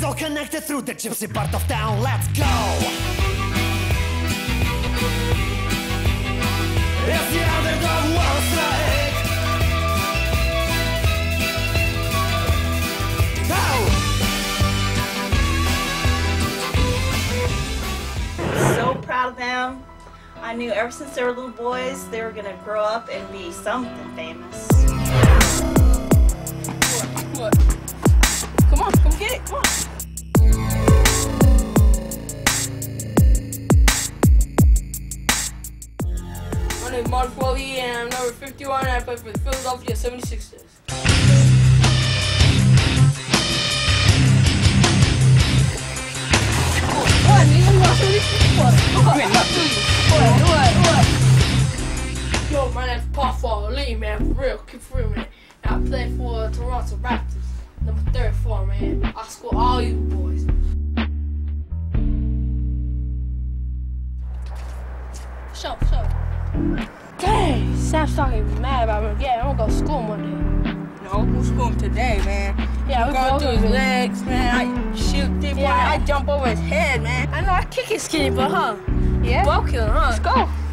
all connected through the gypsy part of town. Let's go! It's the underdog world strike. Go! So proud of them. I knew ever since they were little boys, they were gonna grow up and be something famous. What? Come on, come get it, come on. My name is Manu Fuaalii and I'm number 51 and I play for the Philadelphia 76ers. What, nigga? You want to this? What? Yo, my name's Fuaalii, man, for real, keep for real, man. And I play for Toronto Raptors, number 34, man. I score all you boys. Show. Dang, Sam's talking mad about me. Yeah, I'm gonna go to school Monday. No, we'll school him today, man. Yeah, we go through his legs, man. I shoot three-pointer. I jump over his head, man. I know I kick his skinny, but huh? Yeah? Well killer, huh? Let's go.